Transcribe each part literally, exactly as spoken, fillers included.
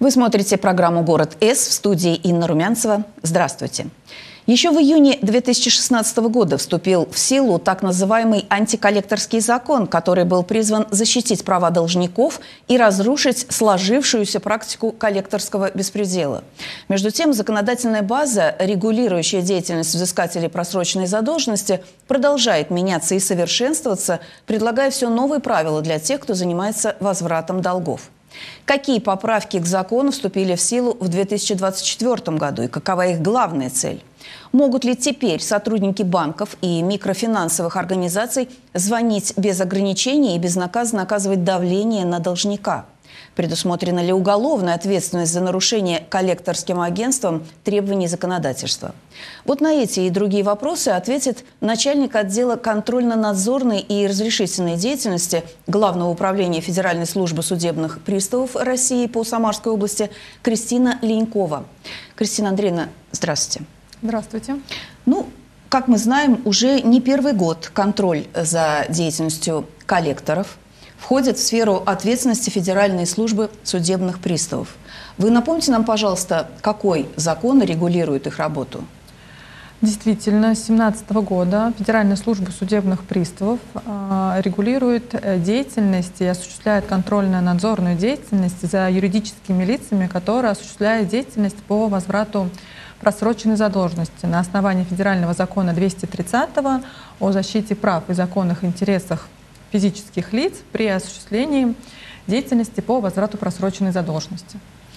Вы смотрите программу «Город С», в студии Инна Румянцева. Здравствуйте. Еще в июне две тысячи шестнадцатого года вступил в силу так называемый антиколлекторский закон, который был призван защитить права должников и разрушить сложившуюся практику коллекторского беспредела. Между тем, законодательная база, регулирующая деятельность взыскателей просроченной задолженности, продолжает меняться и совершенствоваться, предлагая все новые правила для тех, кто занимается возвратом долгов. Какие поправки к закону вступили в силу в две тысячи двадцать четвёртом году и какова их главная цель? Могут ли теперь сотрудники банков и микрофинансовых организаций звонить без ограничений и безнаказанно оказывать давление на должника? Предусмотрена ли уголовная ответственность за нарушение коллекторским агентством требований законодательства? Вот на эти и другие вопросы ответит начальник отдела контрольно-надзорной и разрешительной деятельности Главного управления Федеральной службы судебных приставов России по Самарской области Кристина Ленькова. Кристина Андреевна, здравствуйте. Здравствуйте. Ну, как мы знаем, уже не первый год контроль за деятельностью коллекторов входит в сферу ответственности Федеральной службы судебных приставов. Вы напомните нам, пожалуйста, какой закон регулирует их работу? Действительно, с две тысячи семнадцатого года Федеральная служба судебных приставов э, регулирует деятельность и осуществляет контрольно-надзорную деятельность за юридическими лицами, которые осуществляют деятельность по возврату просроченной задолженности на основании федерального закона двести тридцатого о защите прав и законных интересах физических лиц при осуществлении деятельности по возврату просроченной задолженности.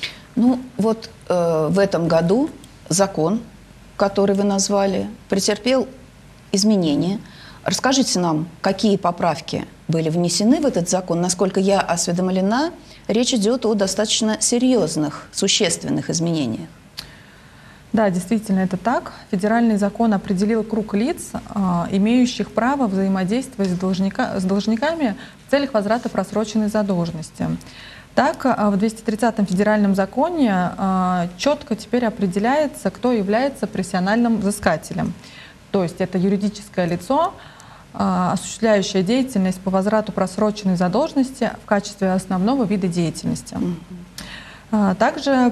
Ну вот э, в этом году закон, который вы назвали, претерпел изменения. Расскажите нам, какие поправки были внесены в этот закон. Насколько я осведомлена, речь идет о достаточно серьезных, существенных изменениях. Да, действительно, это так. Федеральный закон определил круг лиц, имеющих право взаимодействовать с, должника, с должниками в целях возврата просроченной задолженности. Так, в двухсот тридцатом федеральном законе четко теперь определяется, кто является профессиональным взыскателем. То есть это юридическое лицо, осуществляющее деятельность по возврату просроченной задолженности в качестве основного вида деятельности. Также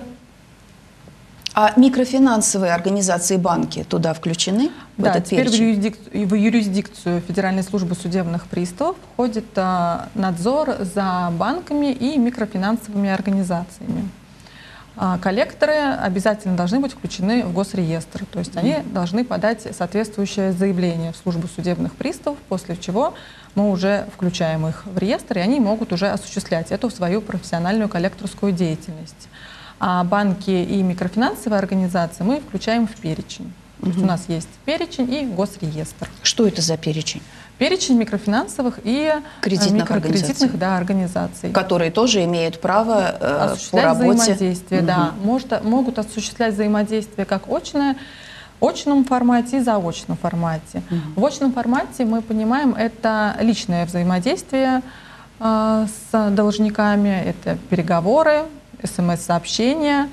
А микрофинансовые организации и банки туда включены? В да, этот теперь в юрисдикцию? в юрисдикцию Федеральной службы судебных приставов входит а, надзор за банками и микрофинансовыми организациями. А, коллекторы обязательно должны быть включены в госреестр, то есть mm-hmm. они должны подать соответствующее заявление в службу судебных приставов, после чего мы уже включаем их в реестр, и они могут уже осуществлять эту свою профессиональную коллекторскую деятельность. А банки и микрофинансовые организации мы включаем в перечень. То есть у нас есть перечень и госреестр. Что это за перечень? Перечень микрофинансовых и кредитных микрокредитных организаций. Да, организаций. Которые тоже имеют право э, осуществлять по работе. Взаимодействие, угу. да. Может, могут осуществлять взаимодействие как очное, в очном формате и заочном формате. Угу. В очном формате мы понимаем, это личное взаимодействие э, с должниками, это переговоры, смс-сообщения,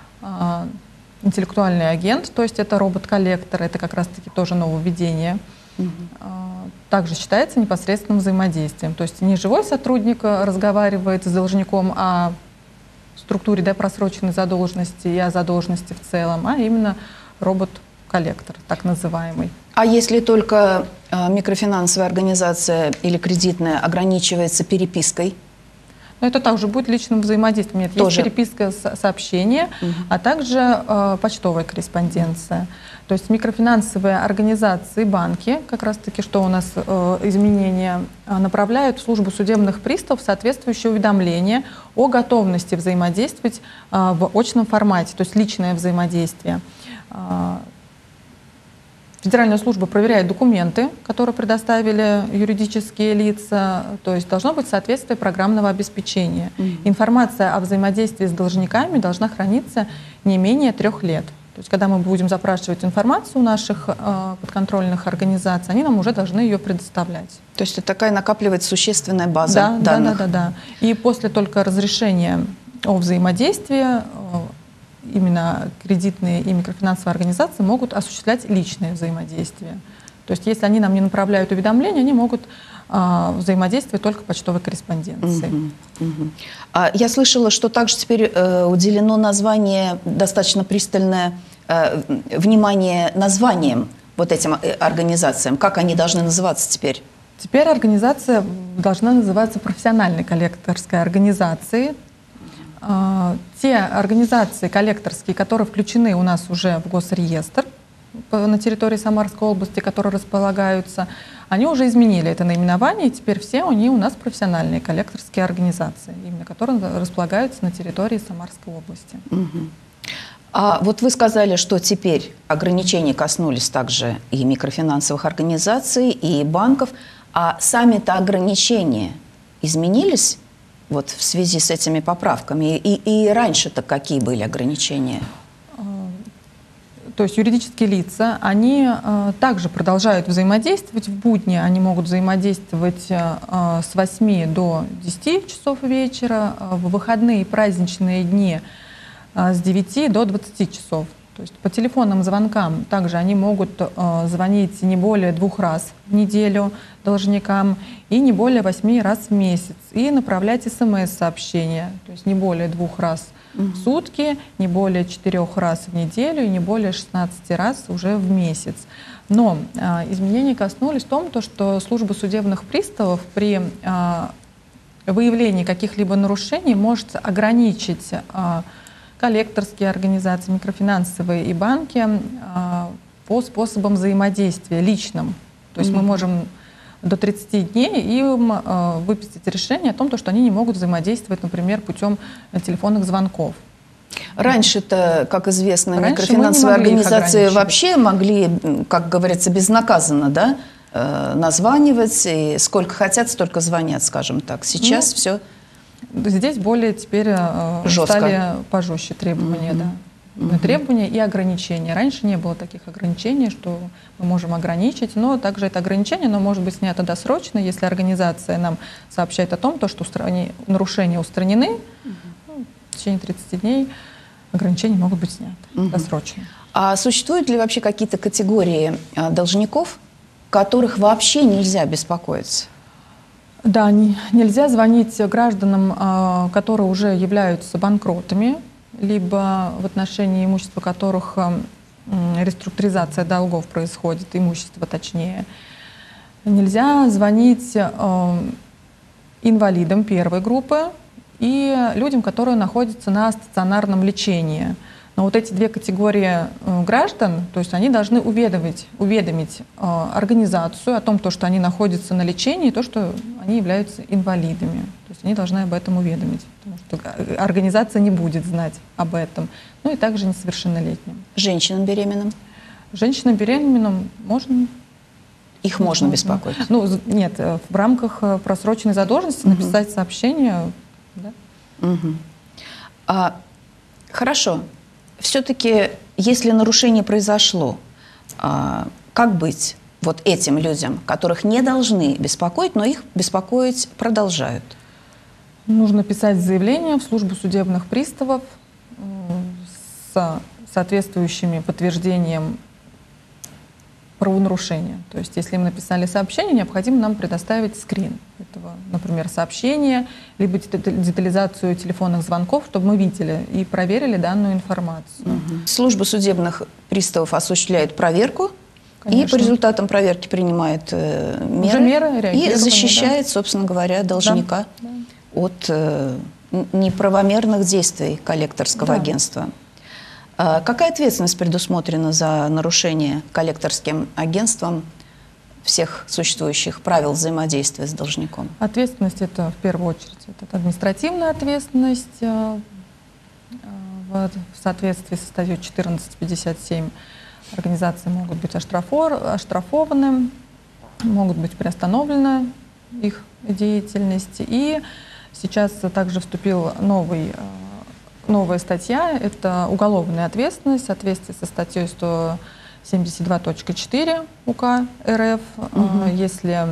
интеллектуальный агент, то есть это робот-коллектор, это как раз-таки тоже нововведение. Угу. Также считается непосредственным взаимодействием. То есть не живой сотрудник разговаривает с должником о структуре да, просроченной задолженности и о задолженности в целом, а именно робот-коллектор, так называемый. А если только микрофинансовая организация или кредитная ограничивается перепиской? Но это также будет личным взаимодействием. Нет, есть переписка, сообщения, угу. а также э, почтовая корреспонденция. То есть микрофинансовые организации, банки, как раз-таки, что у нас э, изменения, э, направляют в службу судебных приставов соответствующее уведомление о готовности взаимодействовать э, в очном формате, то есть личное взаимодействие. Э, Федеральная служба проверяет документы, которые предоставили юридические лица, то есть должно быть соответствие программного обеспечения. Mm-hmm. Информация о взаимодействии с должниками должна храниться не менее трех лет. То есть когда мы будем запрашивать информацию у наших э, подконтрольных организаций, они нам уже должны ее предоставлять. То есть это такая накапливается существенная база да, данных? Да, да, да, да. И после только разрешения о взаимодействии э, именно кредитные и микрофинансовые организации могут осуществлять личное взаимодействие. То есть если они нам не направляют уведомления, они могут э, взаимодействовать только почтовой корреспонденцией. Угу, угу. А я слышала, что также теперь э, уделено название, достаточно пристальное э, внимание названиям вот этим организациям. Как они должны называться теперь? Теперь организация должна называться профессиональной коллекторской организацией. Те организации коллекторские, которые включены у нас уже в госреестр на территории Самарской области, которые располагаются, они уже изменили это наименование, и теперь все они у нас профессиональные коллекторские организации, именно которые располагаются на территории Самарской области. Угу. А вот вы сказали, что теперь ограничения коснулись также и микрофинансовых организаций, и банков. А сами-то ограничения изменились вот в связи с этими поправками? И, и раньше-то какие были ограничения? То есть юридические лица, они э, также продолжают взаимодействовать в будни. Они могут взаимодействовать э, с восьми до десяти часов вечера, э, в выходные и праздничные дни э, с девяти до двадцати часов. То есть по телефонным звонкам также они могут э, звонить не более двух раз в неделю должникам и не более восьми раз в месяц. И направлять смс-сообщения, то есть не более двух раз mm-hmm. в сутки, не более четырех раз в неделю и не более шестнадцати раз уже в месяц. Но э, изменения коснулись в том, то, что служба судебных приставов при э, выявлении каких-либо нарушений может ограничить э, коллекторские организации, микрофинансовые и банки э, по способам взаимодействия личным. То есть mm-hmm. мы можем до тридцати дней им э, выписать решение о том, что они не могут взаимодействовать, например, путем телефонных звонков. Раньше-то, как известно, Раньше микрофинансовые организации вообще могли, как говорится, безнаказанно, да, э, названивать, и сколько хотят, столько звонят, скажем так. Сейчас ну, все... Здесь более теперь э, стали пожестче требования, mm-hmm. да. Mm-hmm. Требования и ограничения. Раньше не было таких ограничений, что мы можем ограничить, но также это ограничение, но может быть снято досрочно, если организация нам сообщает о том, то, что устрани... нарушения устранены, mm-hmm. ну, в течение тридцати дней ограничения могут быть сняты mm-hmm. досрочно. А существуют ли вообще какие-то категории а, должников, которых вообще нельзя беспокоиться? Да, не, нельзя звонить гражданам, которые уже являются банкротами, либо в отношении имущества которых реструктуризация долгов происходит, имущество точнее. Нельзя звонить инвалидам первой группы и людям, которые находятся на стационарном лечении. Но вот эти две категории э, граждан, то есть они должны уведомить, уведомить э, организацию о том, то, что они находятся на лечении, и то, что они являются инвалидами. То есть они должны об этом уведомить, потому что организация не будет знать об этом. Ну и также несовершеннолетним. Женщинам беременным? Женщинам беременным можно... Их можно беспокоить? Ну, нет, в рамках просроченной задолженности угу. написать сообщение. Да? Угу. А, хорошо. Все-таки, если нарушение произошло, а, как быть вот этим людям, которых не должны беспокоить, но их беспокоить продолжают? Нужно писать заявление в службу судебных приставов с соответствующими подтверждением правонарушения. То есть, если им написали сообщение, необходимо нам предоставить скрин этого, например, сообщения, либо детализацию телефонных звонков, чтобы мы видели и проверили данную информацию. Угу. Служба судебных приставов осуществляет проверку, Конечно. И по результатам проверки принимает э, меры, Уже меры и защищает, да. собственно говоря, должника да. от э, неправомерных действий коллекторского да. агентства. Какая ответственность предусмотрена за нарушение коллекторским агентством всех существующих правил взаимодействия с должником? Ответственность — это в первую очередь это административная ответственность в соответствии со статьей четырнадцать пятьдесят семь. Организации могут быть оштрафованы, могут быть приостановлена их деятельность. И сейчас также вступил новый Новая статья – это уголовная ответственность в соответствии со статьей сто семьдесят два точка четыре УК РФ. Угу. Если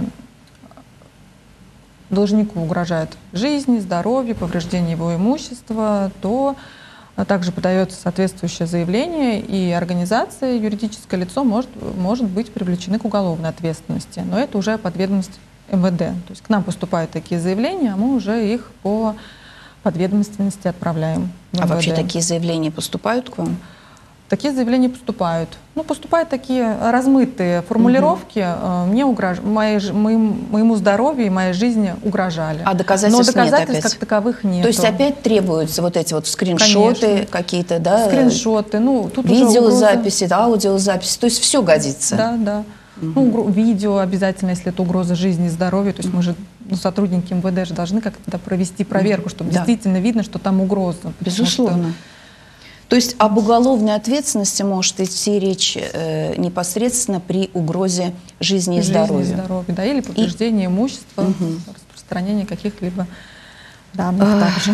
должнику угрожает жизнь, здоровье, повреждение его имущества, то также подается соответствующее заявление, и организация, юридическое лицо может, может быть привлечены к уголовной ответственности. Но это уже подведомственность эм вэ дэ. То есть к нам поступают такие заявления, а мы уже их по подведомственности отправляем в эм вэ дэ. А вообще такие заявления поступают к вам? Такие заявления поступают. Ну, поступают такие размытые формулировки. Угу. Мне угрож... моей, моим, моему здоровью и моей жизни угрожали. А доказательств, Но доказательств нет опять? как таковых нет. То есть опять требуются вот эти вот скриншоты какие-то, да? Скриншоты. Ну, тут видеозаписи, угроза... аудиозаписи. То есть все годится. Да, да. Угу. Ну, видео обязательно, если это угроза жизни и здоровью. То есть угу. мы же, ну, сотрудники эм вэ дэ же должны как-то провести проверку, чтобы да. действительно видно, что там угроза. Безусловно. Что... То есть об уголовной ответственности может идти речь э, непосредственно при угрозе жизни и здоровью. Жизни и здоровью, да, или повреждении и... имущества, угу. распространении каких-либо данных а... также.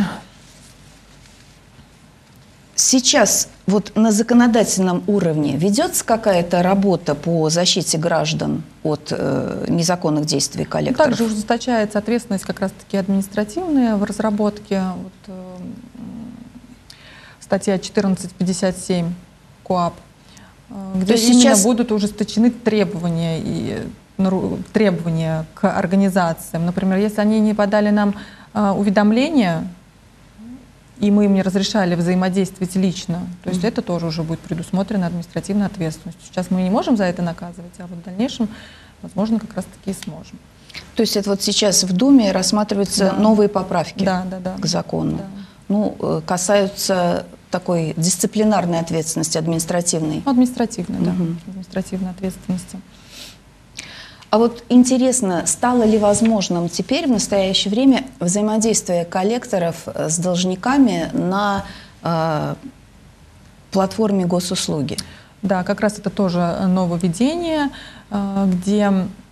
Сейчас вот на законодательном уровне ведется какая-то работа по защите граждан от э, незаконных действий коллекторов? Также ужесточается ответственность как раз-таки административная в разработке. Вот, э, статья четырнадцать пятьдесят семь КоАП, где именно сейчас... будут ужесточены требования, и, требования к организациям. Например, если они не подали нам э, уведомления, и мы им не разрешали взаимодействовать лично, то есть mm-hmm. это тоже уже будет предусмотрено административной ответственностью. Сейчас мы не можем за это наказывать, а вот в дальнейшем, возможно, как раз-таки и сможем. То есть это вот сейчас в Думе рассматриваются да. новые поправки да, да, да. к закону. Да. Ну, касаются такой дисциплинарной ответственности, административной. Административной, да, угу. административной ответственности. А вот интересно, стало ли возможным теперь в настоящее время взаимодействие коллекторов с должниками на э, платформе госуслуги? Да, как раз это тоже нововведение, э, где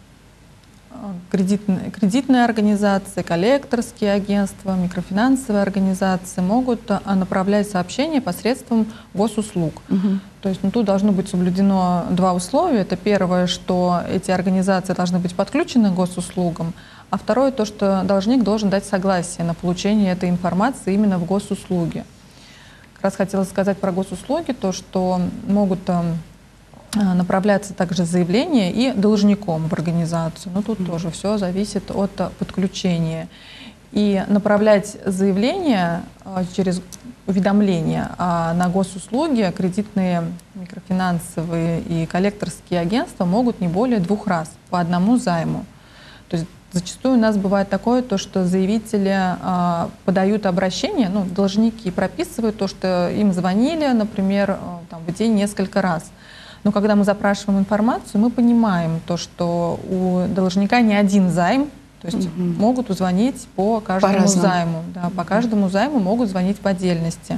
Кредитные, кредитные организации, коллекторские агентства, микрофинансовые организации могут направлять сообщения посредством госуслуг. Угу. То есть ну, тут должно быть соблюдено два условия. Это первое, что эти организации должны быть подключены к госуслугам, а второе, то, что должник должен дать согласие на получение этой информации именно в госуслуги. Как раз хотела сказать про госуслуги, то, что могут направляться также заявления и должником в организацию. Но тут mm-hmm. тоже все зависит от подключения. И направлять заявления через уведомления на госуслуги кредитные, микрофинансовые и коллекторские агентства могут не более двух раз по одному займу. То есть зачастую у нас бывает такое, то, что заявители подают обращение, ну, должники прописывают то, что им звонили, например, там, в день несколько раз. Но когда мы запрашиваем информацию, мы понимаем то, что у должника не один займ, то есть угу. могут звонить по каждому по займу. Да, по каждому займу могут звонить по отдельности.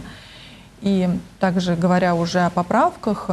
И также говоря уже о поправках,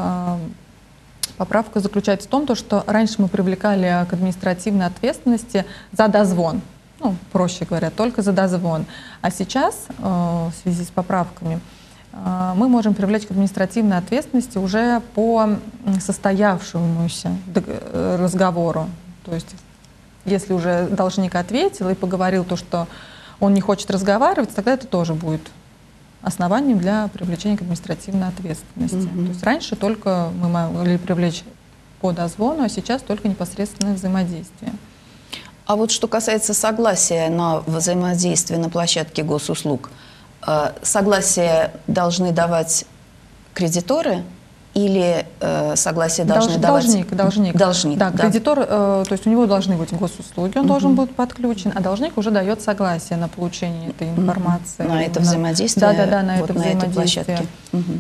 поправка заключается в том, что раньше мы привлекали к административной ответственности за дозвон. Ну, проще говоря, только за дозвон. А сейчас в связи с поправками мы можем привлечь к административной ответственности уже по состоявшемуся разговору. То есть, если уже должник ответил и поговорил то, что он не хочет разговаривать, тогда это тоже будет основанием для привлечения к административной ответственности. Mm-hmm. То есть раньше только мы могли привлечь по дозвону, а сейчас только непосредственное взаимодействие. А вот что касается согласия на взаимодействие на площадке госуслуг, согласие должны давать кредиторы или э, согласие должны Долж, давать... Должник, должник. Должник, да. да. Кредитор, э, то есть у него должны быть госуслуги, он угу. должен быть подключен, а должник уже дает согласие на получение этой информации. На это взаимодействие? Да, да, да, на вот это на взаимодействие. Этой площадке. Угу.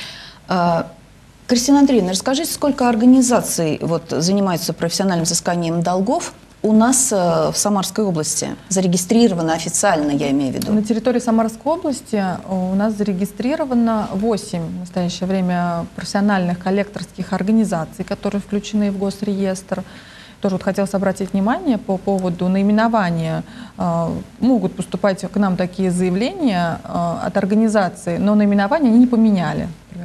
А, Кристина Андреевна, расскажите, сколько организаций вот, занимаются профессиональным взысканием долгов у нас э, в Самарской области зарегистрировано официально, я имею в виду? На территории Самарской области у нас зарегистрировано восемь в настоящее время профессиональных коллекторских организаций, которые включены в госреестр. Тоже вот хотелось обратить внимание по поводу наименования. Э, могут поступать к нам такие заявления э, от организаций, но наименование они не поменяли. Например,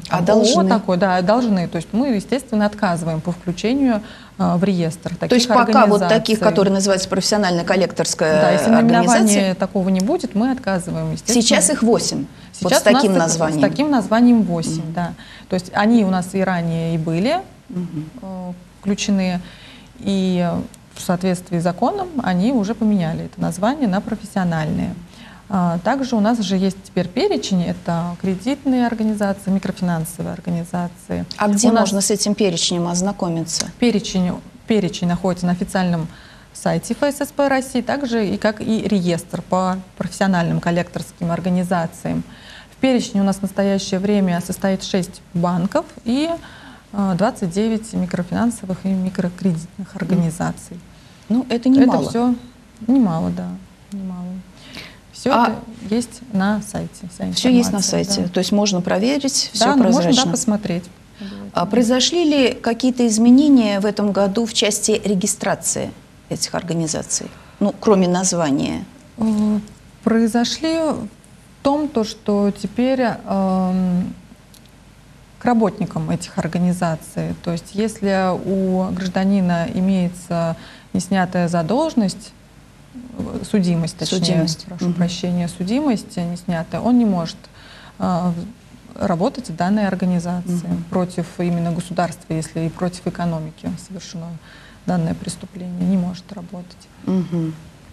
А должны? Такой, да, должны. То есть мы, естественно, отказываем по включению в реестр таких. То есть пока вот таких, которые называются профессиональная коллекторская да, если организация, наименования такого не будет, мы отказываем, естественно. Сейчас их восемь. Сейчас вот с таким у нас названием. С таким названием восемь, mm-hmm. да. То есть они у нас и ранее и были mm-hmm. включены, и в соответствии с законом они уже поменяли это название на профессиональные. Также у нас же есть теперь перечень, это кредитные организации, микрофинансовые организации. А где у нас можно с этим перечнем ознакомиться? Перечень, перечень находится на официальном сайте эф эс эс пэ России, также и как и реестр по профессиональным коллекторским организациям. В перечне у нас в настоящее время состоит шесть банков и двадцать девять микрофинансовых и микрокредитных организаций. Ну, это немало. Это все немало, да, немало. Все а это есть на сайте. Все есть на сайте. Да. То есть можно проверить, да, все прозрачно. Можно да, посмотреть. А произошли ли какие-то изменения в этом году в части регистрации этих организаций? Ну, кроме названия. Произошли в том, то, что теперь э, к работникам этих организаций, то есть если у гражданина имеется неснятая задолженность, судимость, точнее, судимость. прошу угу. прощения, судимость не снятая, он не может э, работать в данной организации угу. против именно государства, если и против экономики совершено данное преступление, не может работать. Угу.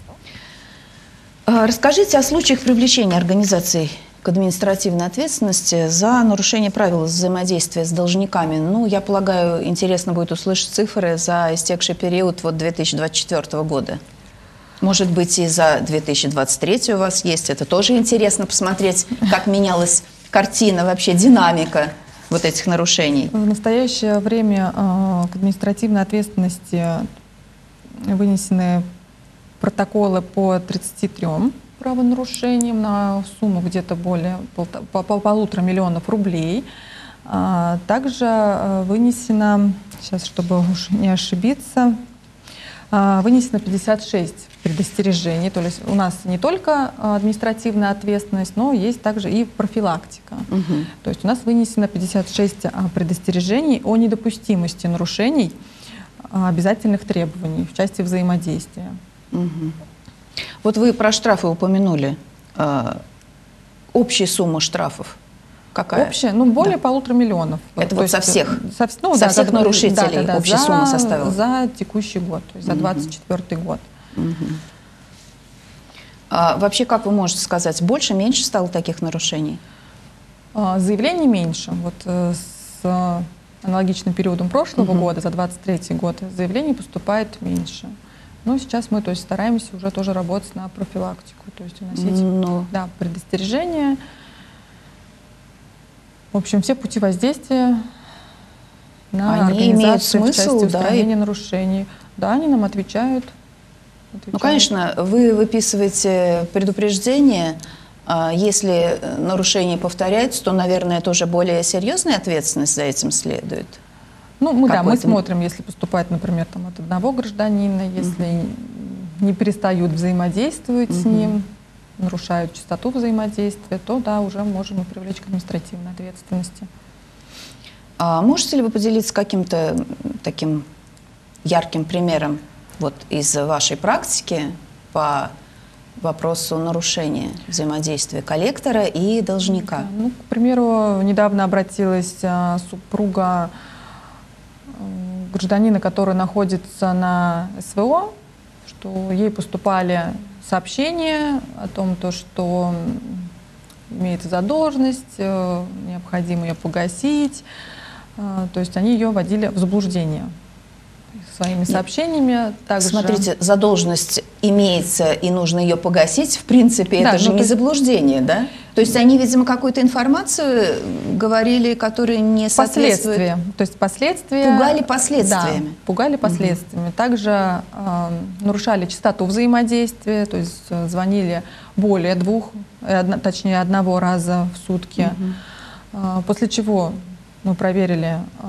А расскажите о случаях привлечения организаций к административной ответственности за нарушение правил взаимодействия с должниками. Ну, я полагаю, интересно будет услышать цифры за истекший период вот две тысячи двадцать четвёртого года. Может быть, и за две тысячи двадцать третий у вас есть. Это тоже интересно посмотреть, как менялась картина, вообще динамика вот этих нарушений. В настоящее время э, к административной ответственности вынесены протоколы по тридцати трём правонарушениям на сумму где-то более пол, по, по полутора миллионов рублей. А, также э, вынесено, сейчас, чтобы уж не ошибиться, э, вынесено пятьдесят шесть предостережений. То есть у нас не только административная ответственность, но есть также и профилактика. Угу. То есть у нас вынесено пятьдесят шесть предостережений о недопустимости нарушений обязательных требований в части взаимодействия. Угу. Вот вы про штрафы упомянули. А, общая сумма штрафов какая? Общая? Ну, более да. полутора миллионов. Это то вот есть, со всех, со, ну, со да, всех за, нарушителей да, да, общая за, сумма составила? За текущий год, то есть за двадцать четвёртый год. Угу. А вообще, как вы можете сказать, больше, меньше стало таких нарушений? А, заявлений меньше. Вот э, с аналогичным периодом прошлого угу. года, за двадцать третий год, заявлений поступает меньше. Но сейчас мы то есть, стараемся уже тоже работать на профилактику. То есть уносить Но... да, предостережения. В общем, все пути воздействия на они имеют смысл, в части устранения да, и... нарушений. Да, они нам отвечают. отвечают. Ну, конечно, вы выписываете предупреждение. Если нарушение повторяется, то, наверное, тоже более серьезная ответственность за этим следует. Ну, мы, да, мы смотрим, если поступает, например, там, от одного гражданина, если uh-huh. не перестают взаимодействовать uh-huh. с ним, нарушают частоту взаимодействия, то, да, уже можем и привлечь к административной ответственности. А можете ли вы поделиться каким-то таким ярким примером вот, из вашей практики по вопросу нарушения взаимодействия коллектора и должника? Ну, к примеру, недавно обратилась а, супруга гражданина, который находится на эс вэ о, что ей поступали сообщения о том, то, что имеет задолженность, необходимо ее погасить. То есть они ее вводили в заблуждение своими сообщениями. Также... Смотрите, задолженность имеется и нужно ее погасить. В принципе, да, это же не есть... заблуждение, да? То есть они, видимо, какую-то информацию говорили, которая не соответствует... Последствия. То есть последствия... Пугали последствиями. Да, пугали последствиями. Угу. Также э, нарушали частоту взаимодействия, то есть э, звонили более двух, э, одно, точнее одного раза в сутки. Угу. Э, после чего мы проверили э,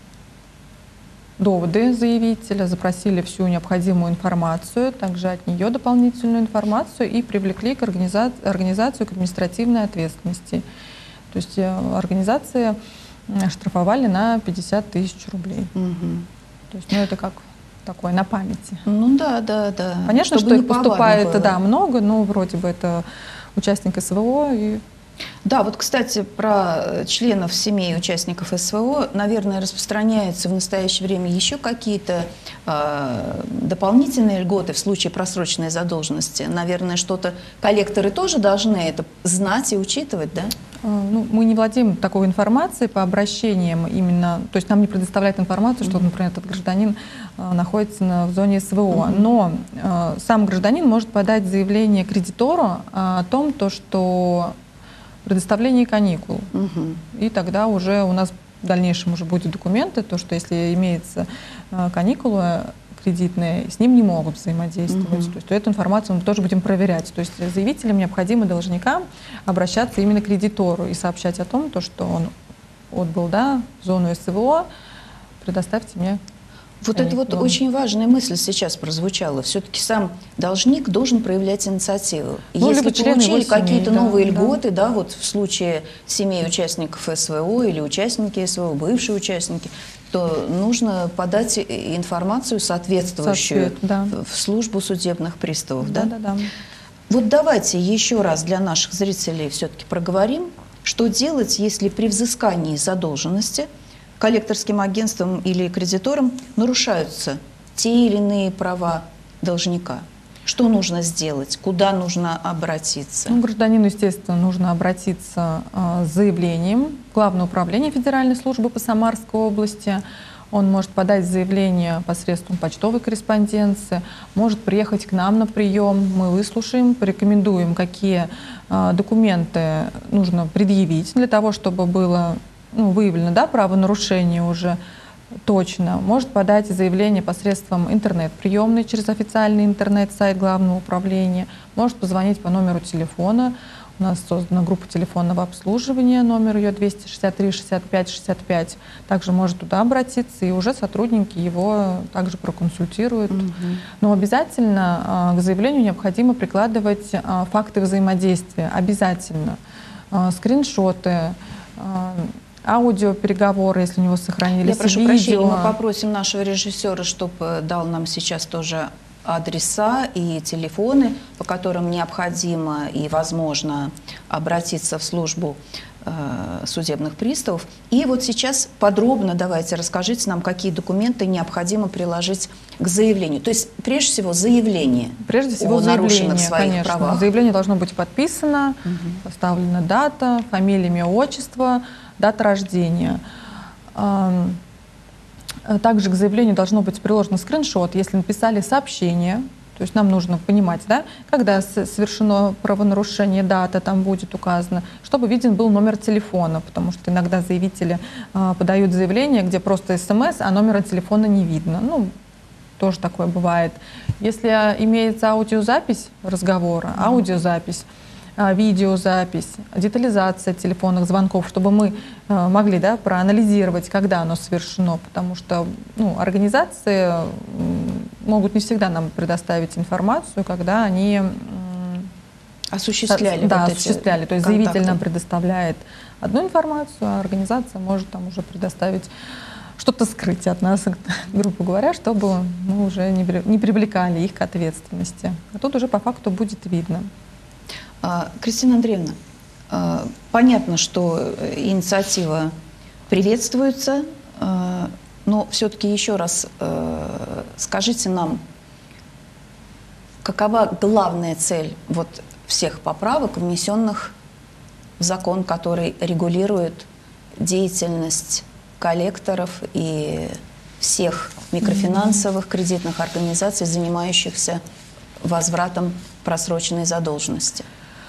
доводы заявителя, запросили всю необходимую информацию, также от нее дополнительную информацию и привлекли к организа... организацию к административной ответственности. То есть организация штрафовали на пятьдесят тысяч рублей. Угу. То есть, ну, это как такое на памяти. Ну да, да, да. Понятно, чтобы что их поступает да, много, но вроде бы это участник СВО. И... Да, вот, кстати, про членов семей участников СВО, наверное, распространяются в настоящее время еще какие-то э, дополнительные льготы в случае просроченной задолженности. Наверное, что-то коллекторы тоже должны это знать и учитывать, да? Ну, мы не владеем такой информацией по обращениям именно, то есть нам не предоставляют информацию, что, например, этот гражданин э, находится на, в зоне СВО, но э, сам гражданин может подать заявление кредитору о том, то, что предоставление каникул, угу. и тогда уже у нас в дальнейшем уже будут документы, то, что если имеется э, каникулы кредитные, с ним не могут взаимодействовать. Угу. То есть эту информацию мы тоже будем проверять. То есть заявителям необходимо, должникам, обращаться именно к кредитору и сообщать о том, то, что он отбыл да, в зону СВО, предоставьте мне. Вот это вот очень важная мысль сейчас прозвучала. Все-таки сам должник должен проявлять инициативу. Ну, если получили какие-то да, новые да. льготы, да, вот в случае семей участников СВО или участники СВО, бывшие участники, то нужно подать информацию соответствующую Соответ, да. в службу судебных приставов. Да? Да, да, да. Вот давайте еще раз для наших зрителей все-таки проговорим, что делать, если при взыскании задолженности коллекторским агентством или кредитором нарушаются те или иные права должника. Что нужно сделать? Куда нужно обратиться? Ну, гражданину, естественно, нужно обратиться э, с заявлением в Главное управление Федеральной службы по Самарской области. Он может подать заявление посредством почтовой корреспонденции, может приехать к нам на прием, мы выслушаем, порекомендуем, какие э, документы нужно предъявить для того, чтобы было ну, выявлено да, правонарушение уже точно. Может подать заявление посредством интернет-приемной через официальный интернет-сайт Главного управления, может позвонить по номеру телефона. У нас создана группа телефонного обслуживания, номер ее двести шестьдесят три шестьдесят пять шестьдесят пять. Также может туда обратиться, и уже сотрудники его также проконсультируют. Угу. Но обязательно к заявлению необходимо прикладывать факты взаимодействия. Обязательно. Скриншоты, аудиопереговоры, если у него сохранились. Я прошу видео. прощения, мы попросим нашего режиссера, чтобы дал нам сейчас тоже адреса и телефоны, по которым необходимо и возможно обратиться в службу э, судебных приставов. И вот сейчас подробно давайте расскажите нам, какие документы необходимо приложить к заявлению. То есть, прежде всего, заявление прежде всего, о нарушенных своих конечно. правах. Заявление должно быть подписано, угу. поставлена дата, фамилия, имя, отчество, дата рождения. Также к заявлению должно быть приложен скриншот, если написали сообщение. То есть нам нужно понимать, да, когда совершено правонарушение, дата там будет указана, чтобы виден был номер телефона, потому что иногда заявители э, подают заявление, где просто смс, а номера телефона не видно. Ну, тоже такое бывает. Если имеется аудиозапись разговора, аудиозапись, видеозапись, детализация телефонных звонков, чтобы мы э, могли да, проанализировать, когда оно совершено, потому что ну, организации могут не всегда нам предоставить информацию, когда они э, осуществляли. Да, вот осуществляли. Эти То есть контакты. Заявитель нам предоставляет одну информацию, а организация может там уже предоставить что-то скрыть от нас, грубо говоря, чтобы мы уже не, не привлекали их к ответственности. А тут уже по факту будет видно. Кристина Андреевна, понятно, что инициатива приветствуется, но все-таки еще раз скажите нам, какова главная цель вот всех поправок, внесенных в закон, который регулирует деятельность коллекторов и всех микрофинансовых кредитных организаций, занимающихся возвратом просроченной задолженности?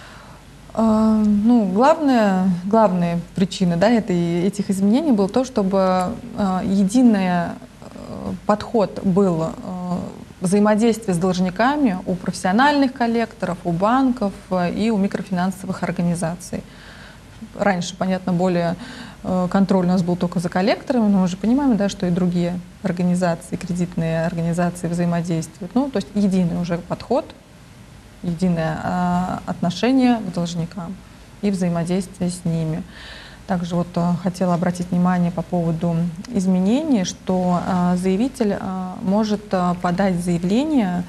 Ну, главная, главная причина да, этой, этих изменений было то, чтобы э, единый подход был э, взаимодействие с должниками у профессиональных коллекторов, у банков э, и у микрофинансовых организаций. Раньше, понятно, более э, контроль у нас был только за коллекторами, но мы же понимаем, да, что и другие организации, кредитные организации взаимодействуют. Ну, то есть единый уже подход, единое э, отношение к должникам и взаимодействие с ними. Также вот хотела обратить внимание по поводу изменений, что заявитель может подать заявление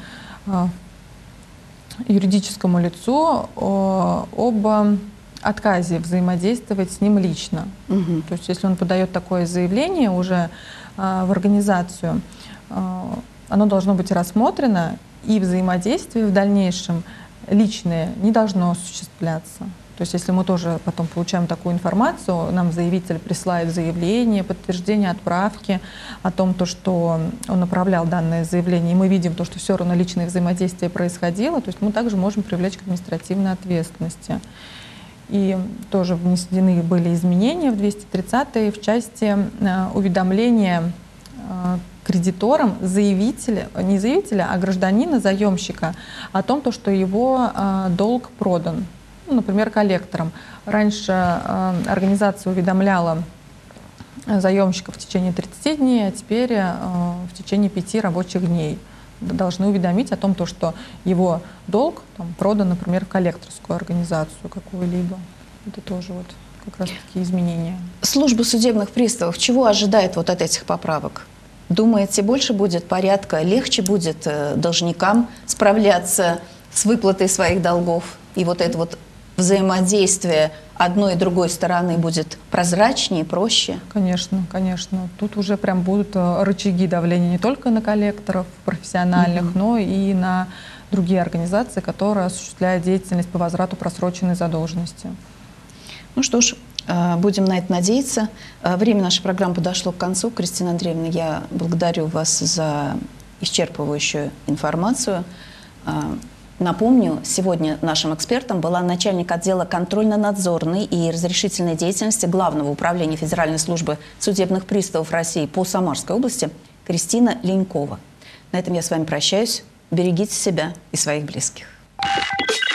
юридическому лицу об отказе взаимодействовать с ним лично. Угу. То есть если он подает такое заявление уже в организацию, оно должно быть рассмотрено, и взаимодействие в дальнейшем личное не должно осуществляться. То есть если мы тоже потом получаем такую информацию, нам заявитель присылает заявление, подтверждение отправки о том, то, что он направлял данное заявление, и мы видим, то, что все равно личное взаимодействие происходило, то есть мы также можем привлечь к административной ответственности. И тоже внесены были изменения в двести тридцатой в части уведомления кредиторам заявителя, не заявителя, а гражданина, заемщика, о том, то, что его долг продан. Например, коллектором. Раньше э, организация уведомляла заемщика в течение тридцати дней, а теперь э, в течение пяти рабочих дней должны уведомить о том, то, что его долг там, продан, например, в коллекторскую организацию какую-либо. Это тоже вот как раз такие изменения. Служба судебных приставов чего ожидает вот от этих поправок? Думаете, больше будет порядка, легче будет э, должникам справляться с выплатой своих долгов? И вот это вот взаимодействие одной и другой стороны будет прозрачнее, проще? Конечно, конечно. Тут уже прям будут рычаги давления не только на коллекторов профессиональных, mm-hmm. но и на другие организации, которые осуществляют деятельность по возврату просроченной задолженности. Ну что ж, будем на это надеяться. Время нашей программы подошло к концу. Кристина Андреевна, я благодарю вас за исчерпывающую информацию. Напомню, сегодня нашим экспертом была начальник отдела контрольно-надзорной и разрешительной деятельности Главного управления Федеральной службы судебных приставов России по Самарской области Кристина Ленькова. На этом я с вами прощаюсь. Берегите себя и своих близких.